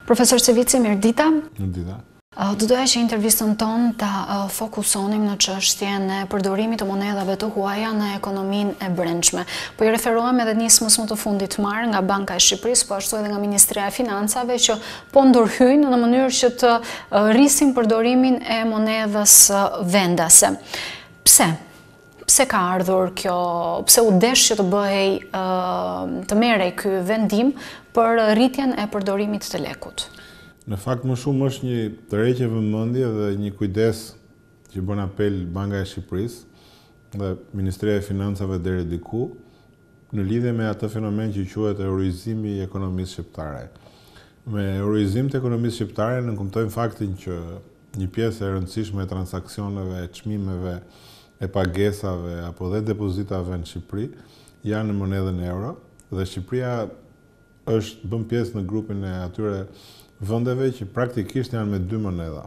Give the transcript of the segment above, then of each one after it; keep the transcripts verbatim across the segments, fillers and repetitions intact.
Profesor Sevici, mirëdita. Mirëdita. Do doja që intervistën tonë ta fokusonim në çështjen e përdorimit të monedhave të huaja në ekonominë e brendshme. Po i referohem edhe nismës më të fundit marrë nga Banka e Shqipërisë, po ashtu edhe nga Ministria e Financave, që po ndërhyjnë në mënyrë që të rrisin përdorimin e monedhës vendase. Pse? Pse ka ardhur kjo, pse u desh që të bëhej, të merrej ky vendim për rritjen e përdorimit të lekut? Në fakt më shumë është një tërheqje vëmendje dhe një kujdes që bën apel Banka e Shqipërisë dhe Ministria e Financave deri diku në lidhje me atë fenomen që quhet euroizimi i ekonomisë shqiptare. Me euroizim të ekonomisë shqiptare ne kuptojmë faktin që një pjesë e rëndësishme e transaksioneve, e çmimeve, e pagesave apo dhe depozitave në Shqipëri janë në monedhën euro dhe Shqipëria është bën pjesë në grupin e atyre vendeve që praktikisht janë me dy monedha.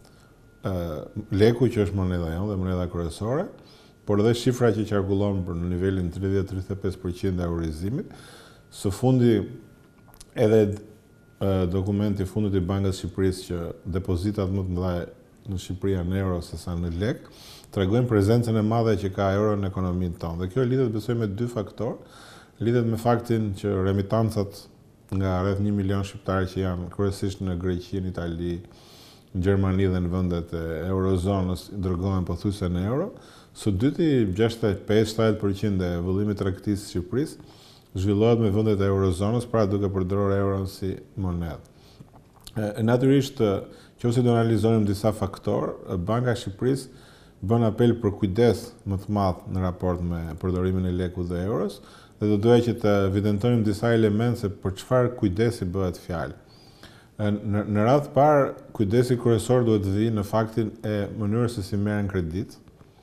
Leku që është monedha jonë dhe monedha kryesore, por edhe shifra që qarkullon për në nivelin tridhjetë deri në tridhjetë e pesë përqind të euroizimit. Së fundi edhe dokumenti i fundit i Bankës së Shqipërisë që depozitat më të mëdha në Shqipëri janë në euro sesa në lek, tregojnë prezencën e madhe që ka euro në ekonominë tonë. Dhe kjo lidhet besoj me dy faktorë. Lidhet me faktin që remitancat nga rreth një milion shqiptarë që janë kryesisht në Greqi, në Itali, në Gjermani dhe në vendet e eurozonës dërgohen pothuajse në euro. Së dyti, gjashtëdhjetë e pesë deri në njëzet përqind e vëllimit të tregtisë së Shqipërisë zhvillohet me vendet e eurozonës, pra duke përdorur euron si monedhë. Natyrisht, nëse do analizonim disa faktorë, Banka e Shqipërisë bën apel për kujdes më të madh në raport me përdorimin e lekut dhe euros. Dhe do doja që të evidentojmë disa elemente se për çfarë kujdesi bëhet fjalë. Në, në radhë parë, kujdesi kryesor duhet të vijë në faktin e mënyrës se si merren kredit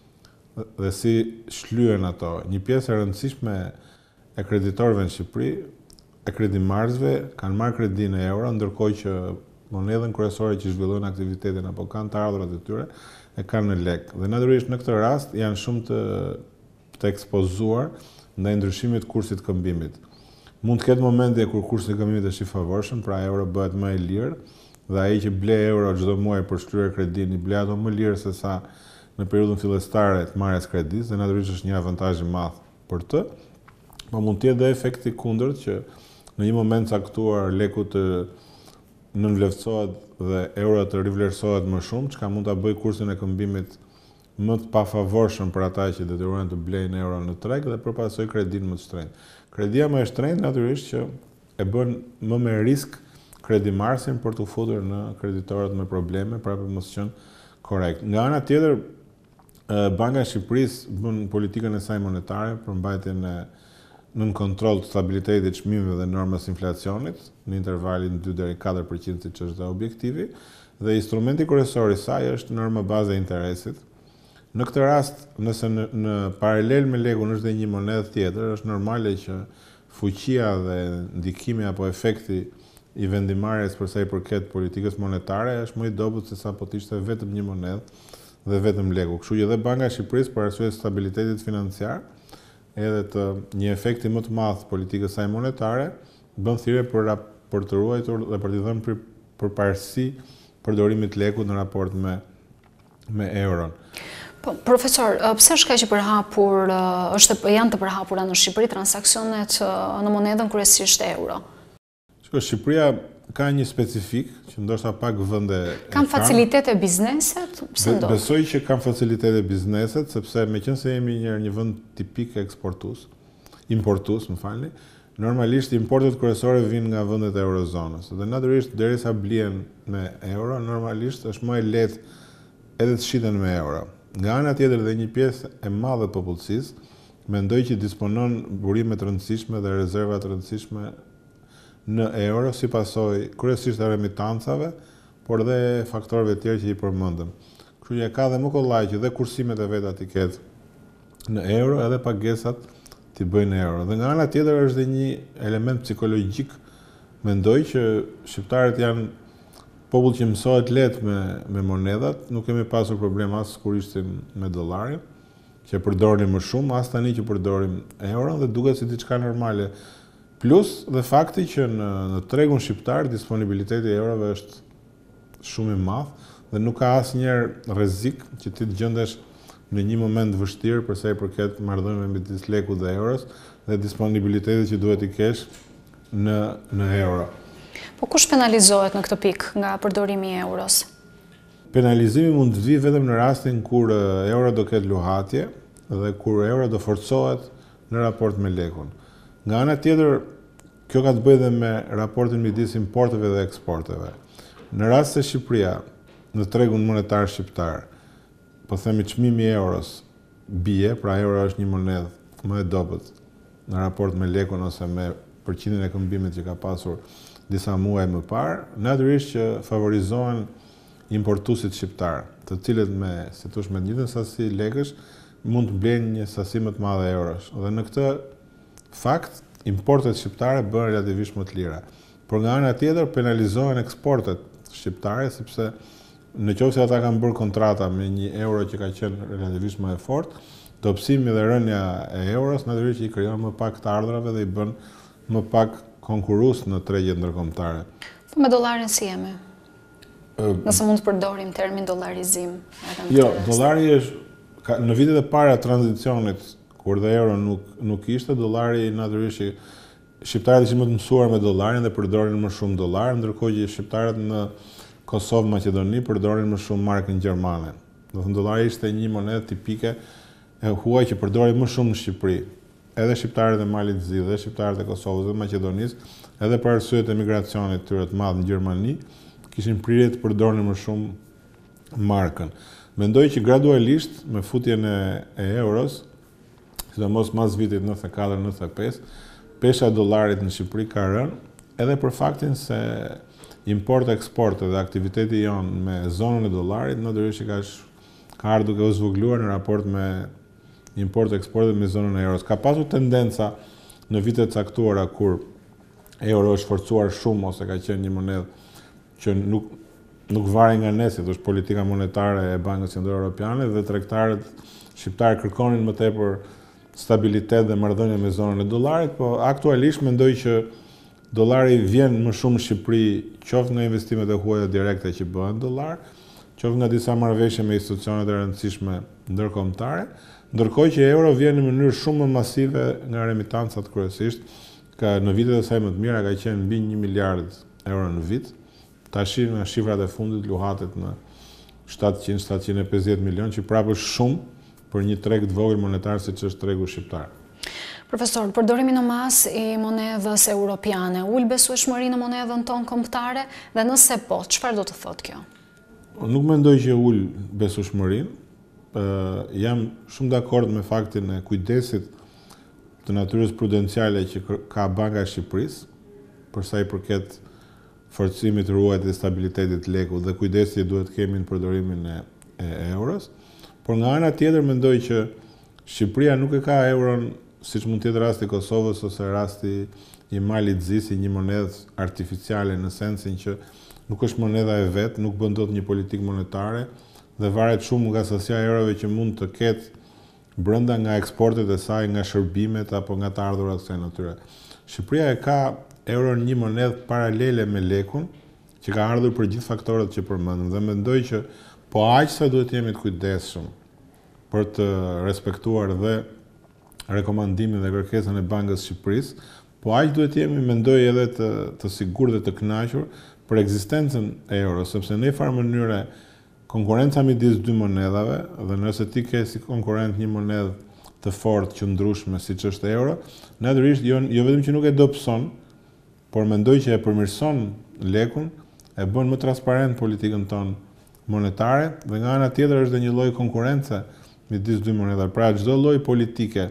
dhe si shlyhen ato. Një pjesë e rëndësishme e kreditorëve në Shqipëri, e kredimarrësve, kanë marrë kredi në euro, ndërkohë që monedhën kryesore që zhvillojnë aktivitetin apo kanë të ardhurat e tyre e kanë në lek. Dhe natyrisht në këtë rast janë shumë të, të ekspozuar ndaj ndryshimit kursit këmbimit. Mund të ketë momente kur kursi i këmbimit është i favorshëm, pra euro bëhet më i lirë dhe ai që ble euro çdo muaj për shtryer kredin, i ble ato më lirë se sa në periudhën fillestare të marrjes kredis, dhe natyrisht është një avantazh i madh për të. Po mund të jetë edhe efekti kundërt që në një moment caktuar leku të nënvlerësohet dhe euro të rivlerësohet më shumë, çka mund ta bëjë kursin e këmbimit më të pafavorshëm për ata që detyrojnë të blejnë euro në treg dhe përpasoj kredin më të shtrenjtë. Kredia më e shtrenjtë natyrisht që e bën më me risk kredimarrësin për të futur në kreditorët me probleme, pra për mos qenë korrekt. Nga ana tjetër, Banka e Shqipërisë bën politikën e saj monetare për mbajtjen e nën kontroll të stabilitetit të çmimeve dhe normës inflacionit në intervalin dy deri në katër përqind siç është objektivi, dhe instrumenti kryesor i saj është norma baze e interesit. Në këtë rast, nëse në, në paralel me lekun është dhe një monedhë tjetër, është normale që fuqia dhe ndikimi apo efekti i vendimarrjes për sa i përket politikës monetare është më i dobët se sa po të ishte vetëm një monedhë dhe vetëm leku. Kështu që edhe Banka e Shqipërisë për arsye të stabilitetit financiar, edhe të një efekti më të madh të politikës saj monetare, bën thirrje për për të ruajtur dhe për të dhënë për, përparësi përdorimit të lekut në raport me me euron. Po, profesor, pse është kaq i përhapur, është janë të përhapura në Shqipëri transaksionet në monedhën kryesisht euro? Shiko, Shqipëria ka një specifik që ndoshta pak vende kanë facilitete bizneset? Pse ndodh? Besoj që kanë facilitete bizneset, sepse meqense jemi një, një vend tipik eksportues, importues, më falni, normalisht importet kryesore vijnë nga vendet e eurozonës. Dhe natyrisht derisa blihen me euro, normalisht është më e lehtë edhe të shiten me euro. Nga ana tjetër dhe një pjesë e madhe e popullsisë mendoj që disponon burime të rëndësishme dhe rezerva të rëndësishme në euro si pasojë kryesisht e remitancave, por dhe faktorëve tjerë që i përmendëm. Kështu që ka dhe më kollaj që dhe kursimet e veta t'i ketë në euro edhe pagesat t'i bëjnë në euro. Dhe nga ana tjetër është dhe një element psikologjik, mendoj që shqiptarët janë popull që mësohet lehtë me, me monedhat, nuk kemi pasur problem as kur ishim me dollarin, që përdornim më shumë, as tani që përdorim euron, dhe duket si diçka normale Plus dhe fakti që në, në tregun shqiptar disponibiliteti i eurove është shumë i madh dhe nuk ka asnjëherë rrezik që ti të gjendesh në një moment vështirë për sa i përket marrëdhënieve midis lekut dhe euros dhe disponibilitetit që duhet i kesh në në euro. Po kush penalizohet në këtë pikë nga përdorimi i euros? Penalizimi mund të vijë vetëm në rastin kur euro do ketë luhatje dhe kur euro do forcohet në raport me lekun. Nga ana tjetër, kjo ka të bëjë dhe me raportin midis importeve dhe eksporteve. Në rast se Shqipëria në tregun monetar shqiptar, po themi çmimi i euros bie, pra euro është një monedhë më e dobët në raport me lekun ose me përqindjen e këmbimit që ka pasur disa muaj më parë, natyrisht që favorizohen importuesit shqiptar, të cilët me, si thosh, me të njëjtën sasi lekësh mund të blejnë një sasi më të madhe eurosh. Dhe në këtë fakt, importet shqiptare bëhen relativisht më të lira. Por nga ana tjetër penalizohen eksportet shqiptare sepse në qoftë se ata kanë bërë kontrata me një euro që ka qenë relativisht më e fortë, dobësimi dhe rënja e euros natyrisht i krijon më pak të ardhrave dhe i bën më pak konkurrues në tregjet ndërkombëtare. Po me dollarin si jemi? Nëse mund të përdorim termin dollarizim. Jo, dollari është ka, në vitet e para të tranzicionit, kur dhe euro nuk nuk ishte, dollari natyrisht shqiptarët ishin më të mësuar me dollarin dhe përdorin më shumë dollar, ndërkohë që shqiptarët në Kosovë, Maqedoni përdorin më shumë markën gjermane. Do thënë dollari ishte një monedhë tipike e huaj që përdorin më shumë në Shqipëri. Edhe shqiptarët e Malit të Zi, dhe shqiptarët e Kosovës dhe Maqedonisë, edhe për arsye të emigracionit tyre të madh në Gjermani, kishin prirje të përdorin më shumë markën. Mendoj që gradualisht me futjen e, e euros, sidomos mas vitit nëntëdhjetë e katër nëntëdhjetë e pesë, pesha e dollarit në Shqipëri ka rënë edhe për faktin se import-eksport dhe aktiviteti jonë me zonën e dollarit natyrisht ka ka ardhur duke u zvogëluar në raport me import-eksport dhe me zonën e euros. Ka pasur tendenca në vite të caktuara kur euro është forcuar shumë ose ka qenë një monedhë që nuk nuk varej nga ne, si thosh, politika monetare e Bankës Qendrore Europiane dhe tregtarët shqiptarë kërkonin më tepër stabilitet dhe marrëdhënie me zonën e dollarit, po aktualisht mendoj që dollari vjen më shumë në Shqipëri, qoftë nga investimet e huaja direkte që bëhen dollar, qoftë nga disa marrëveshje me institucionet e rëndësishme ndërkombëtare, ndërkohë që euro vjen në mënyrë shumë më masive nga remitancat kryesisht, ka në vitet e saj më të mira ka qenë mbi një miliard euro në vit. Tash nga shifrat e fundit luhatet në shtatëqind shtatëqind e pesëdhjetë milion, që prapë është shumë për një treg të vogël monetar siç është tregu shqiptar. Profesor, përdorimi në mas i monedhës europiane ul besueshmëri në monedhën tonë kombëtare dhe nëse po, çfarë do të thotë kjo? Nuk mendoj që ul besueshmërinë. Uh, jam shumë dakord me faktin e kujdesit të natyrës prudenciale që ka Banka e Shqipërisë për sa i përket forcimit të ruajtjes dhe stabilitetit të lekut dhe kujdesi që duhet kemi në përdorimin e, e euros. Por nga ana tjetër mendoj që Shqipëria nuk e ka euron siç mund të jetë rasti i Kosovës ose rasti i Malit të Zi si një monedhë artificiale në sensin që nuk është monedha e vet, nuk bën dot një politikë monetare dhe varet shumë nga sasia e eurove që mund të ketë brenda nga eksportet e saj, nga shërbimet apo nga të ardhurat e saj natyre. Shqipëria e ka euron një monedhë paralele me lekun, që ka ardhur për gjithë faktorët që përmendëm dhe mendoj që po aq sa duhet jemi të kujdesshëm për të respektuar dhe rekomandimin dhe kërkesën e Bankës së Shqipërisë, po aq duhet jemi, mendoj, edhe të, të sigurt dhe të kënaqur për ekzistencën e euros, sepse në një farë mënyre konkurenca midis dy monedhave, dhe nëse ti ke si konkurrent një monedhë të fortë qëndrueshme siç është euro, natyrisht jo, jo vetëm që nuk e dobëson, por mendoj që e përmirëson lekun, e bën më transparent politikën tonë monetare dhe nga ana tjetër është dhe një lloj konkurrence midis dy monedhave. Pra çdo lloj politike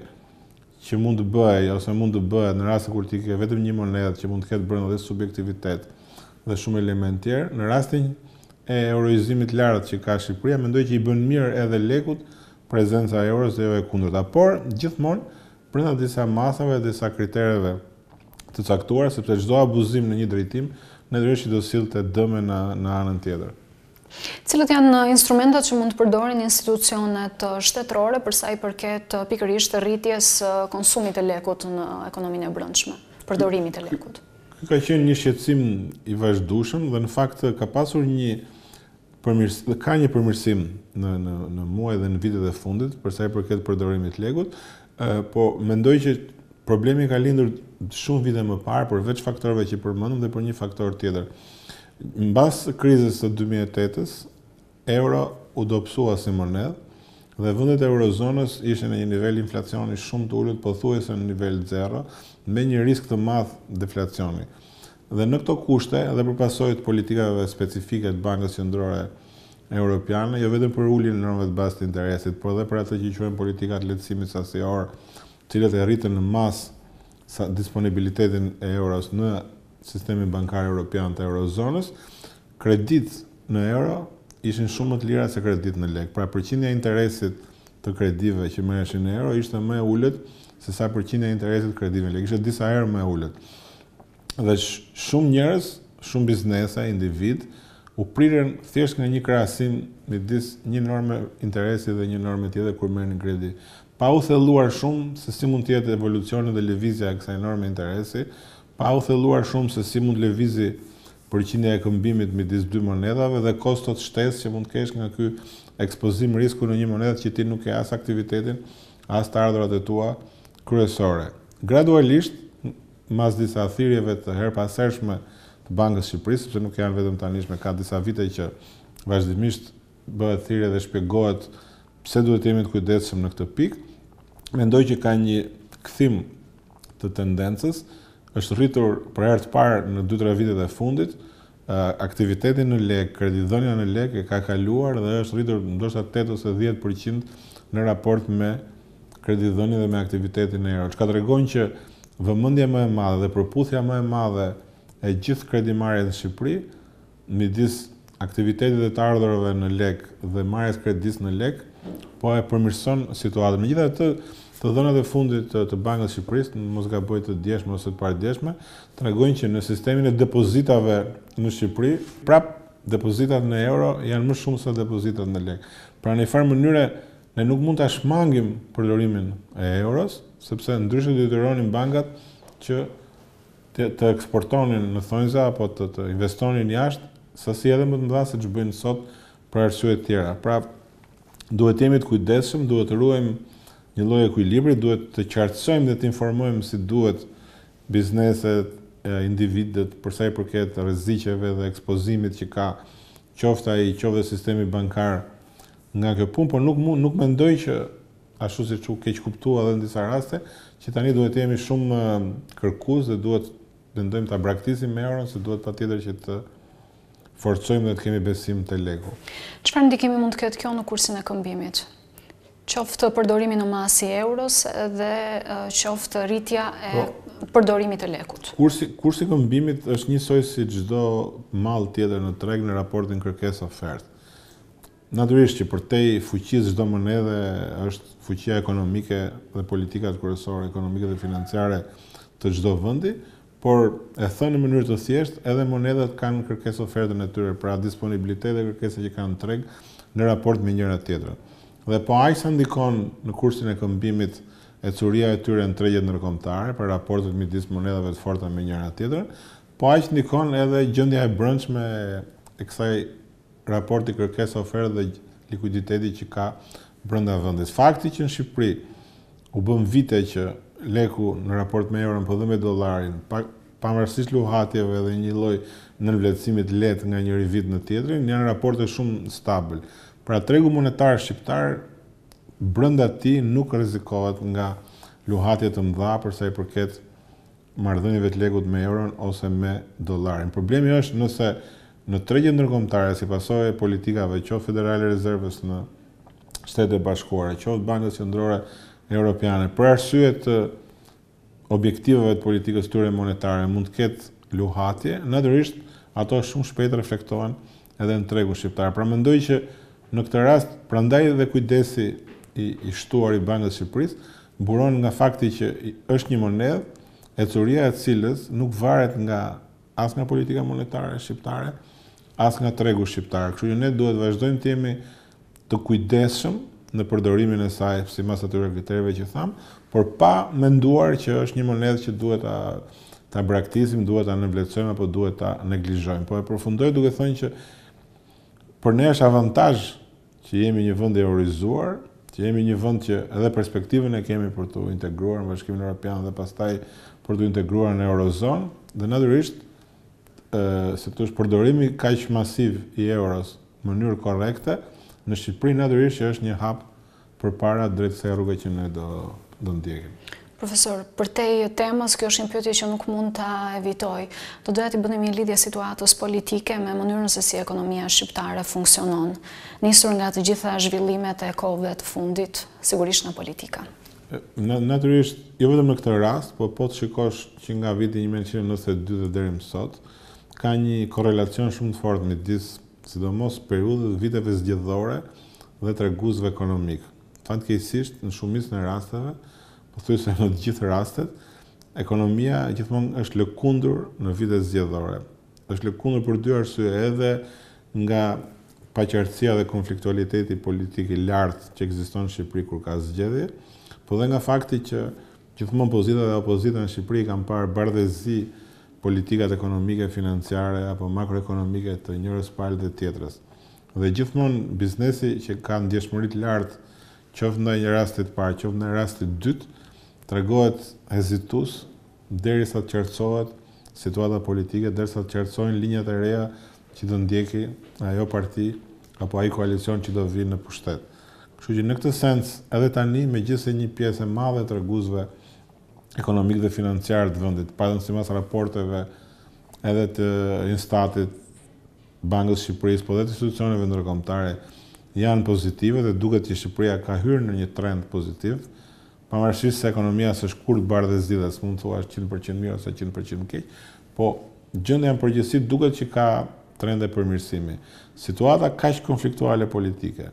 që mund të bëhej ose mund të bëhet në rast kur ti ke vetëm një monedhë që mund të ketë brenda dhe subjektivitet dhe shumë elementë tjerë, në rastin e euroizimit lartë që ka Shqipëria, mendoj që i bën mirë edhe lekut prezenca e euros dhe jo e kundërta. Por gjithmonë brenda disa masave, disa kritereve të caktuara, sepse çdo abuzim në një drejtim natyrisht do sillte dëme në, në anën tjetër. Cilët janë instrumentat që mund të përdorin institucionet shtetërore për sa i përket pikërisht rritjes konsumit të lekut në ekonominë e brendshme? përdorimit të lekut? Ka qenë një shqetësim i vazhdueshëm dhe në fakt ka pasur një përmirësim, ka një përmirësim në në në muaj dhe në vitet e fundit për sa i përket përdorimit të lekut, po mendoj që problemi ka lindur shumë vite më parë përveç faktorëve që përmendëm dhe për një faktor tjetër. Mbas krizës së dy mijë e tetës, euro u dobësua si monedhë dhe vendet e eurozonës ishin në një nivel inflacioni shumë të ulët, pothuajse në nivel zero, me një risk të madh deflacioni. Dhe në këto kushte, edhe për pasojë të politikave specifike të Bankës Qendrore Europiane, jo vetëm për uljen e normave të bazë të interesit, por edhe për ato që quhen politikat lehtësimit sasior, të cilat e rritën në masë disponibilitetin e euros në sistemin bankar europian të eurozonës, kredit në euro ishin shumë më të lira se kredit në lek. Pra përqindja e interesit të kredive që merreshin në euro ishte më e ulët se sa përqindja e interesit të kredive në lek. Ishte disa herë më e ulët. Dhe shumë njerëz, shumë biznese, individ, u prirën thjesht nga një krahasim midis një norme interesi dhe një norme tjetër kur merrnin kredi. Pa u thelluar shumë se si mund të jetë evolucioni dhe lëvizja e kësaj norme interesi, pa u thelluar shumë se si mund lëvizi përqindja e këmbimit midis dy monedhave dhe kostot shtesë që mund të kesh nga ky ekspozim risku në një monedhë që ti nuk ke as aktivitetin, as të ardhurat e tua kryesore. Gradualisht, mas disa thirrjeve të herpasershme të Bankës së Shqipërisë, sepse nuk janë vetëm tanishme, ka disa vite që vazhdimisht bëhet thirrje dhe shpjegohet pse duhet të jemi të kujdesshëm në këtë pikë, mendoj që ka një kthim të tendencës. Është rritur për herë të parë në dy tre vitet e fundit, aktiviteti në lek, kreditdhënia në lek e ka kaluar dhe është rritur ndoshta tetë ose dhjetë përqind në raport me kreditdhënien dhe me aktivitetin e euro. Çka tregon që vëmendja më e madhe dhe përputhja më e madhe e gjithë kredimarrjeve në Shqipëri midis aktivitetit dhe të ardhurave në lek dhe marrjes kredis në lek po e përmirëson situatën. Megjithatë, të dhënat e fundit të, të Bankës së Shqipërisë, mos gaboj të djeshme ose të paradjeshme, tregojnë që në sistemin e depozitave në Shqipëri, prap depozitat në euro janë më shumë se depozitat në lek. Pra në një farë mënyre ne nuk mund ta shmangim përdorimin e euros, sepse ndryshe do të detyronin bankat që të, të eksportonin në thonjza apo të, të investonin jashtë sasi edhe më të mëdha se ç'u bëjnë sot për arsye të tjera. Pra duhet jemi të kujdesshëm, duhet të ruajmë një lloj ekuilibri, duhet të qartësojmë dhe të informojmë si duhet bizneset, individët për sa i përket rreziqeve dhe ekspozimit që ka qoftë ai qoftë sistemi bankar nga kjo punë, por nuk nuk mendoj që ashtu siç u keq kuptua edhe në disa raste, që tani duhet të jemi shumë kërkues dhe duhet mendojmë ta braktisim me euron, se duhet patjetër që të forcojmë dhe të kemi besim te leku. Çfarë ndikimi mund të ketë kjo në kursin e këmbimit? Qoftë përdorimi në masë i euros dhe qoftë rritja e po, përdorimit të lekut. Kursi, kursi këmbimit është njësoj si çdo mall tjetër në treg në raportin kërkesë-ofertë. Natyrisht që përtej fuqisë çdo monedhe është fuqia ekonomike dhe politikat kryesore ekonomike dhe financiare të çdo vendi, por e thënë në mënyrë të thjeshtë, edhe monedhat kanë kërkesë-ofertën e tyre, pra disponibilitet dhe kërkesa që kanë në treg në raport me njëra tjetrën. Dhe po aq sa ndikon në kursin e këmbimit ecuria e tyre në tregjet ndërkombëtare për raportet midis monedhave të forta me njëra tjetrën, po aq ndikon edhe gjendja e brendshme e kësaj raporti kërkesë-ofertë dhe likuiditeti që ka brenda vendit. Fakti që në Shqipëri u bën vite që leku në raport me euron po dhe me dollarin, pavarësisht luhatjeve dhe një lloj nënvlerësimit lehtë nga njëri vit në tjetrin, janë raporte shumë stabil. Pra tregu monetar shqiptar brenda tij nuk rrezikohet nga luhatje të mëdha për sa i përket marrëdhënieve të lekut me euron ose me dollarin. Problemi është nëse në tregjet ndërkombëtare si pasojë e politikave qoftë federale rezervës në Shtetet e Bashkuara, qoftë Bankës Qendrore Europiane, për arsye të objektiveve të politikës tyre monetare mund të ketë luhatje, natyrisht ato shumë shpejt reflektohen edhe në tregun shqiptar. Pra mendoj që në këtë rast, prandaj dhe kujdesi i, i shtuar i Bankës së Shqipërisë buron nga fakti që është një monedhë, ecuria e cilës nuk varet nga as nga politika monetare shqiptare, as nga tregu shqiptar. Kështu që ne duhet vazhdojmë të jemi të kujdesshëm në përdorimin e saj sipas atyre kriterëve që tham, por pa menduar që është një monedhë që duhet ta ta braktisim, duhet ta nevlerësojmë apo duhet ta neglizhojmë. Po e përfundoj duke thënë që për ne është avantazh që jemi një vend i eurizuar, që jemi një vend që edhe perspektivën e kemi për të integruar në Bashkimin Evropian dhe pastaj për të integruar në Eurozonë, dhe natyrisht se të është përdorimi kaq masiv i euros në mënyrë korrekte, në Shqipëri natyrisht që është një hap përpara drejt kësaj rruge që ne do do ndjekim. Profesor, për te temës, kjo është një pyetje që nuk mund ta evitoj. Do doja t'i bënim një lidhje situatës politike me mënyrën se si ekonomia shqiptare funksionon, nisur nga të gjitha zhvillimet e kohëve të fundit, sigurisht në politika. Natyrisht, jo vetëm në këtë rast, po po të shikosh që nga viti një mijë nëntëqind e nëntëdhjetë e dy dhe deri më sot, ka një korrelacion shumë të fortë midis, sidomos periudhës viteve zgjedhore dhe treguesve ekonomik. Fatkeqësisht, në shumicën e rasteve, pothuajse në të gjithë rastet, ekonomia gjithmonë është lëkundur në vitet zgjedhore. Është lëkundur për dy arsye, edhe nga paqartësia dhe konfliktualiteti politik i lartë që ekziston në Shqipëri kur ka zgjedhje, po dhe nga fakti që gjithmonë pozita dhe opozita në Shqipëri kanë parë bardhëzi politikat ekonomike, financiare apo makroekonomike të njërës palë dhe tjetrës. Dhe gjithmonë biznesi që ka ndjeshmëri të lartë, qoftë ndaj një rasti të parë, qoftë ndaj rasti të dytë, tregohet hezitues derisa të qartësohet situata politike, derisa të qartësohen linjat e reja që do ndjeki ajo parti apo ai koalicion që do vinë në pushtet. Kështu që në këtë sens, edhe tani, megjithëse një pjesë e madhe e treguesve ekonomik dhe financiar të vendit, patëm sipas raporteve edhe të Instatit, Bankës Shqipërisë, po dhe të institucioneve ndërkombëtare janë pozitive dhe duket që Shqipëria ka hyrë në një trend pozitiv, pavarësisht se ekonomia s'është kurrë bardhëzi dhe s'mund të thuash njëqind për qind mirë ose njëqind për qind keq, po gjendja në përgjithësi duket që ka trende përmirësimi. Situata kaq konfliktuale politike,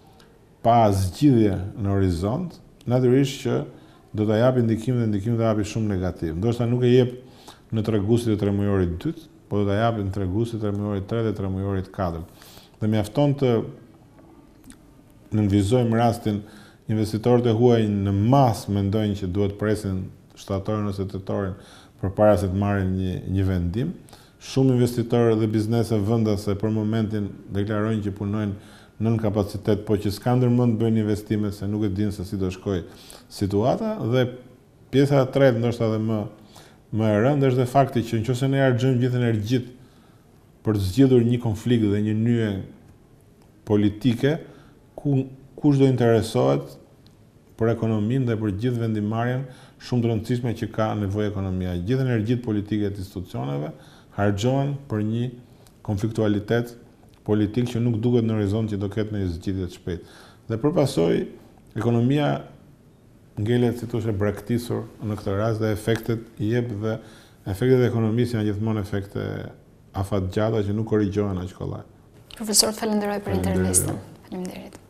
pa zgjidhje në horizont, natyrisht që do ta japi ndikim dhe ndikim do ta japi shumë negativ. Ndoshta nuk e jep në treguesit e tremujorit dytë, po do ta japi në treguesit e tremujorit tre dhe tremujorit katër. Dhe mjafton të nënvizojmë rastin investitorët e huaj në masë mendojnë që duhet presin shtatorin ose tetorin përpara se të marrin një, një vendim. Shumë investitorë dhe biznese vendase për momentin deklarojnë që punojnë nën kapacitet, po që s'kan ndërmend të bëjnë investime se nuk e dinë se si do shkojë situata, dhe pjesa e tretë ndoshta edhe më më e rëndë është dhe fakti që nëse ne harxojmë gjithë energjitë për të zgjidhur një konflikt dhe një nyje politike, ku kush do interesohet për ekonominë dhe për gjithë vendimarrjen shumë të rëndësishme që ka nevojë ekonomia. Gjithë energjitë politike të institucioneve harxhohen për një konfliktualitet politik që nuk duket në horizont që do ketë në zgjidhje të shpejtë. Dhe përpasoj, ekonomia ngelet, si thoshe, braktisur në këtë rast dhe efektet i jep dhe efektet e ekonomisë janë gjithmonë efekte afatgjata që nuk korrigjohen aq kollaj. Profesor, falenderoj për intervistën. Faleminderit.